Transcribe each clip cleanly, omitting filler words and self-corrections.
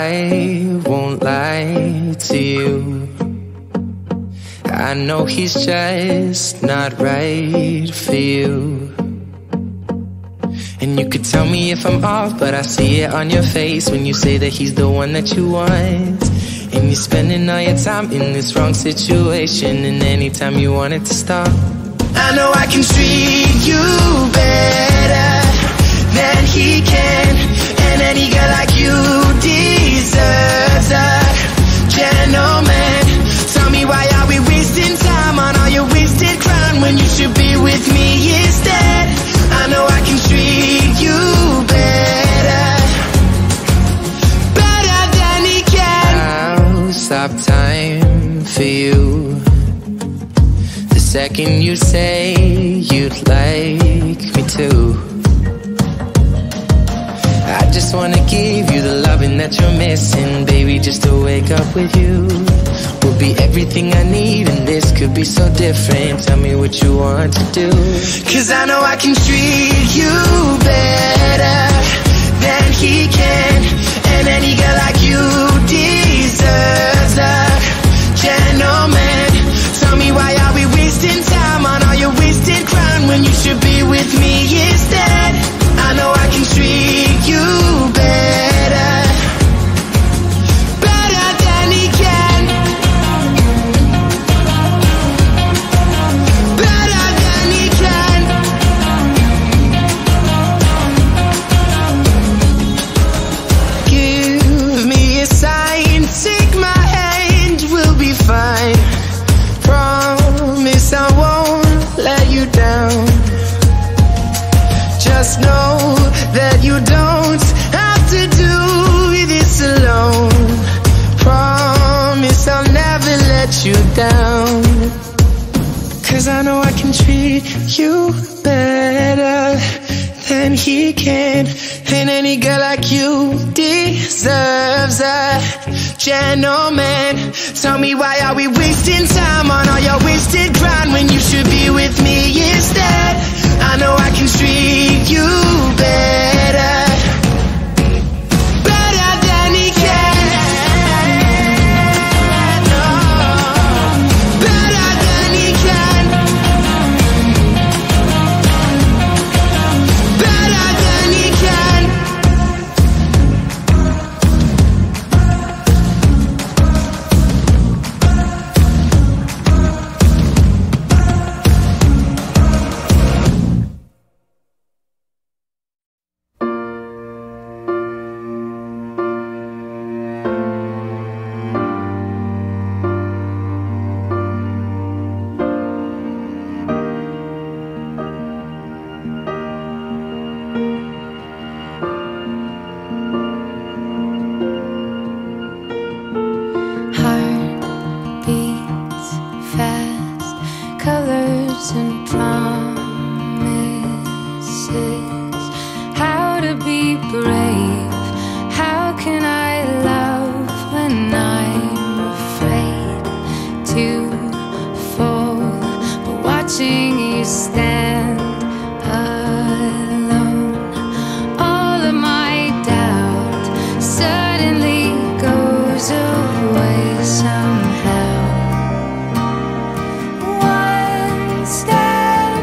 I won't lie to you. I know he's just not right for you. And you could tell me if I'm off, but I see it on your face when you say that he's the one that you want. And you're spending all your time in this wrong situation, and anytime you want it to stop. I know I can treat you better than he can, and any girl like you deserves a gentleman. Tell me, why are we wasting time on all your wasted crown when you should be with me instead? I know I can treat you better, better than he can. I'll stop time for you the second you say you'd like me to. I just wanna give you the loving that you're missing, baby, just to wake up with you will be everything I need, and this could be so different. Tell me what you want to do, 'cause I know I can treat you better than he can, and any girl like you deserves a gentleman. Tell me, why are we wasting time on all your wasted crown when you should be with me instead? I know I can treat you better, better than he can, better than he can. Give me a sign, take my hand, we'll be fine. Promise I won't let you down. Just know that you don't have to do this alone. Promise I'll never let you down, 'cause I know I can treat you better than he can, and any girl like you deserves a gentleman. Tell me, why are we wasting time on all your wasted grind when you should be with me instead? I know I can treat you better, better than he can, oh, better than he can, better than he can. Somehow, one step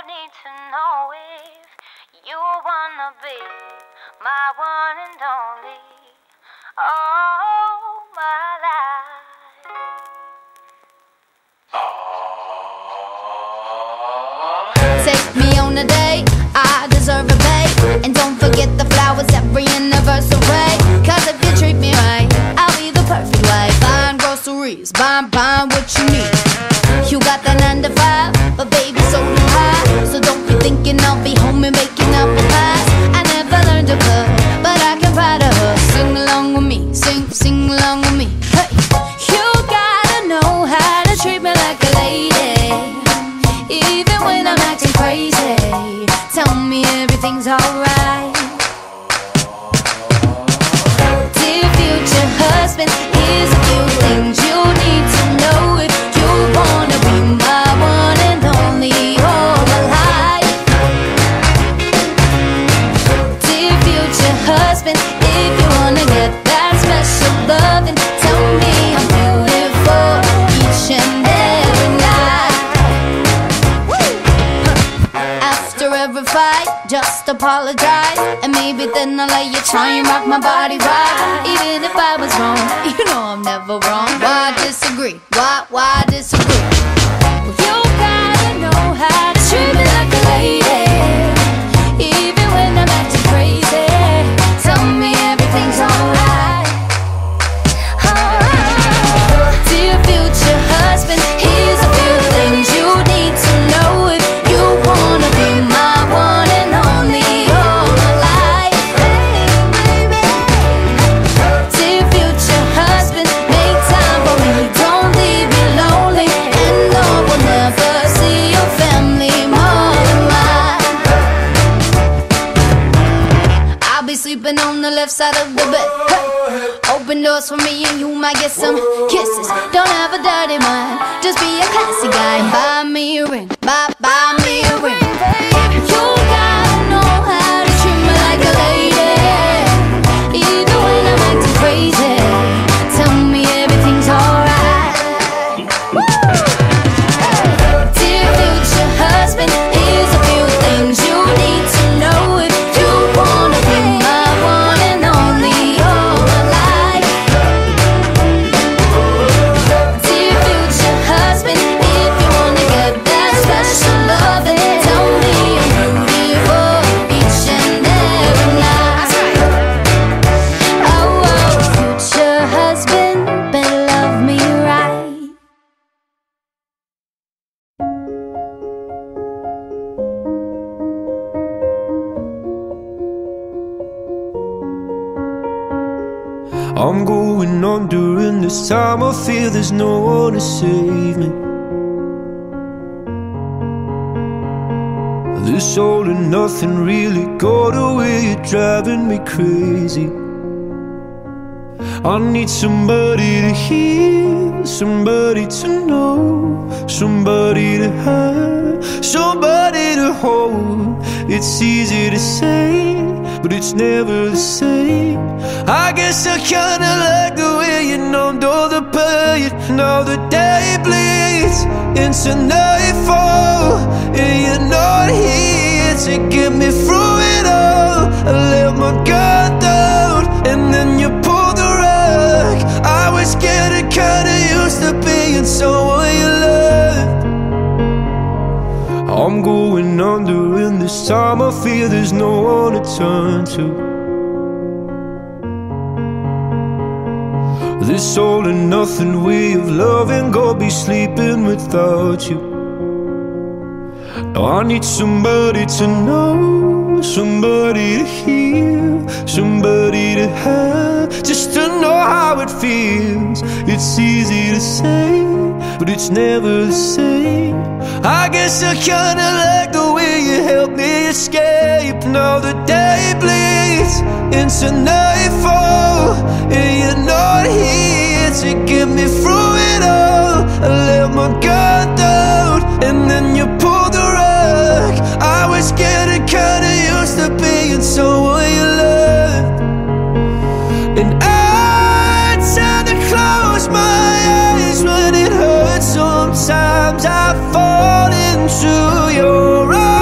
need to know if you wanna be my one and only. Oh, my life. Take me on a date, I deserve a bait. And don't forget the flowers every anniversary. Cause if you treat me right, I'll be the perfect wife. Buying groceries, buying what you need. You got the 9 to 5, but baby so do I. So don't be thinking I'll be home and making apple pies. I never learned to cook, but I can ride a hook. Sing along with me, sing along with me. Hey, you gotta know how to treat me like a lady, even when I'm acting crazy. Tell me everything's alright. Dear future husband, here's a few things you need to know if you wanna be my one and only all my life. Dear future husband, if you wanna get that special loving, tell me I'm beautiful each and every night. After every fight, just apologize, and maybe then I'll let you try and rock my body right. Even if I was wrong, you know I'm never wrong. Why disagree? Why disagree? You gotta know how to treat me like a lady, even when I'm acting crazy. Tell me everything's alright. Dear future husband, here's a few things you need to know if you wanna be my one and only all my life. Dear future husband, make time for me, don't leave me lonely. And no, we'll never see your family more than mine. I'll be sleeping on the left side of the bed. Hey. Open doors for me and you might get some kisses. Don't have a dirty mind, just be a classy guy. Buy me a ring, buy me a ring. You gotta know how to treat me like a lady, even when I'm acting crazy. Tell me everything's alright. Dear future husband, here's a few things you need to know if you wanna be my one and only all my life. Dear future husband, if you wanna get that special loving, tell me I'm beautiful each and every night. Oh, future husband, better love me right. I'm going on during this time. I feel there's no one to save me. This all and nothing really got away, you're driving me crazy. I need somebody to hear, somebody to know, somebody to have, somebody to hold. It's easy to say, but it's never the same. I guess I kinda like the way you numbed all the pain. Now the day bleeds into nightfall, and you're not here to get me through it all. I let my guard down, and then you pulled the rug. I was getting kinda used to being someone you loved. I'm going under, and this time I feel there's no one to turn to. This all and nothing way of loving, go be sleeping without you. Now I need somebody to know, somebody to hear, somebody to have, just to know how it feels. It's easy to say, but it's never the same. I guess I kinda like the way you helped me escape. Now the day bleeds into nightfall, and you're not here to get me through it all. I let my guard down, and then you pulled the rug. I was getting kinda used to being someone you loved, and I tend to close my eyes when it hurts. Sometimes I fall into your arms.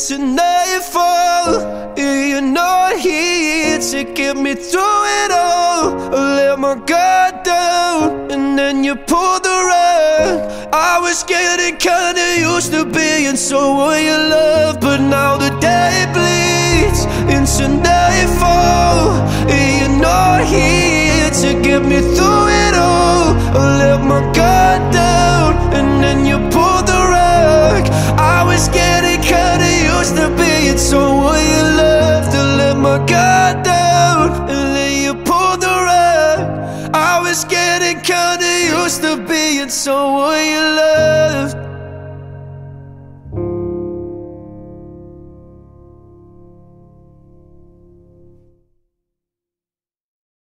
into nightfall. You're not here to get me through it all. I let my guard down and then you pulled the rug. I was getting kinda used to being someone you love, but now the day bleeds into nightfall. You're not here to get me through it all. I let my guard down and then you pulled the rug. I was getting kinda used to being someone you loved. To let my guard down and then you pulled the rug. I was getting kinda used to being someone you loved.